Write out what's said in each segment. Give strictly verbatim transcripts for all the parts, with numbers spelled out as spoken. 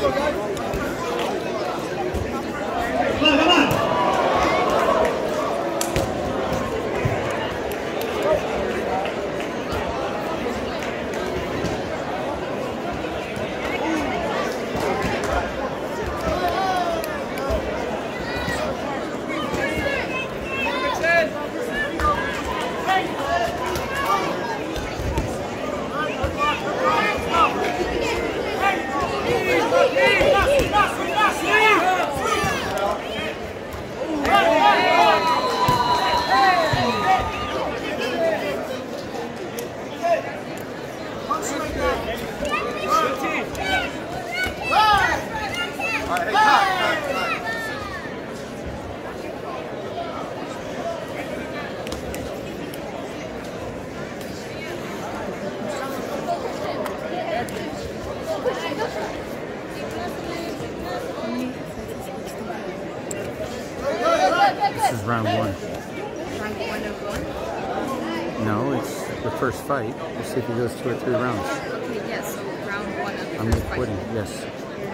This is round one. Round one of one? No, it's the first fight. We'll see if he goes two or three rounds. Okay, yes, so round one of the I'm first quitting, fight. yes.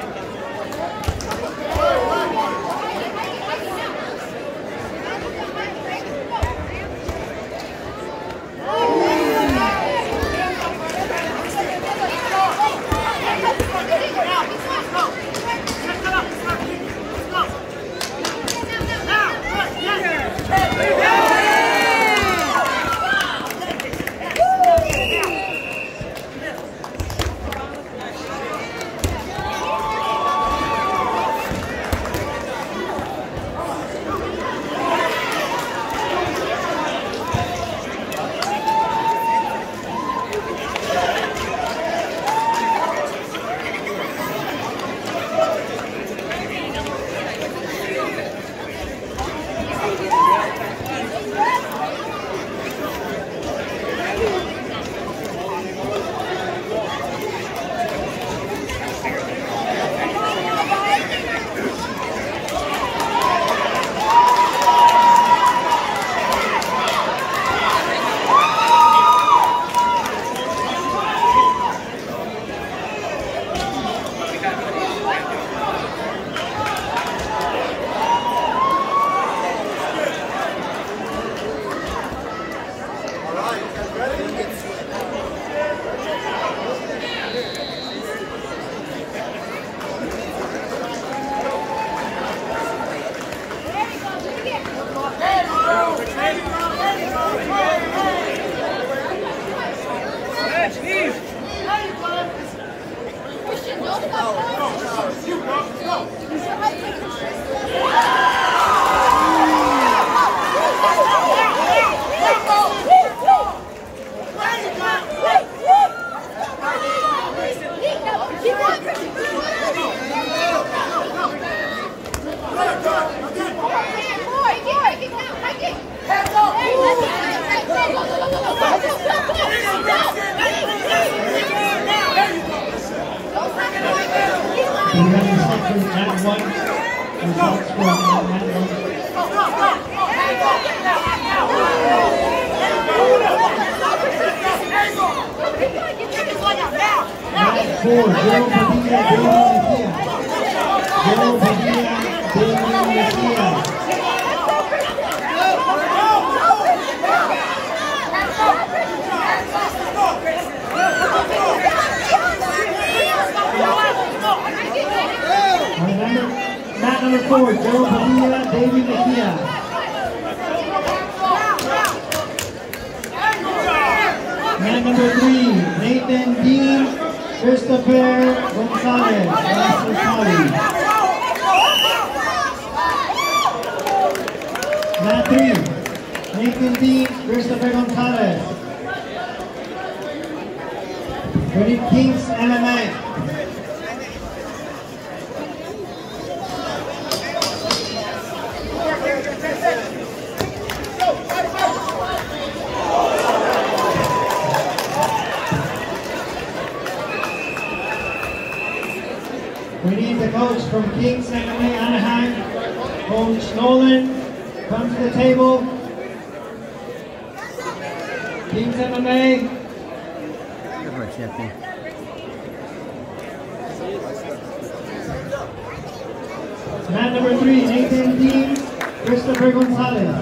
Mat number four, Joe Padilla, David Mejia. Mat number three, Nathan Dean, Christopher Gonzalez, Russell Colley. Mat three, Nathan Dean, Christopher Gonzalez. Ready, Kings M M A. We need the coach from Kings M M A Anaheim, Coach Nolan, come to the table. Kings M M A. Good my champion. Man number three, Nathan Dean, Christopher Gonzalez.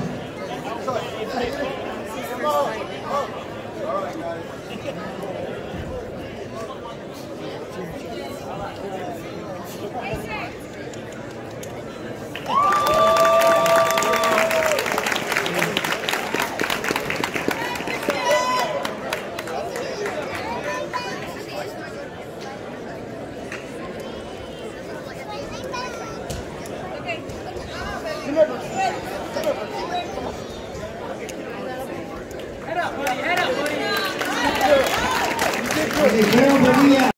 Head up, buddy. Head up, buddy.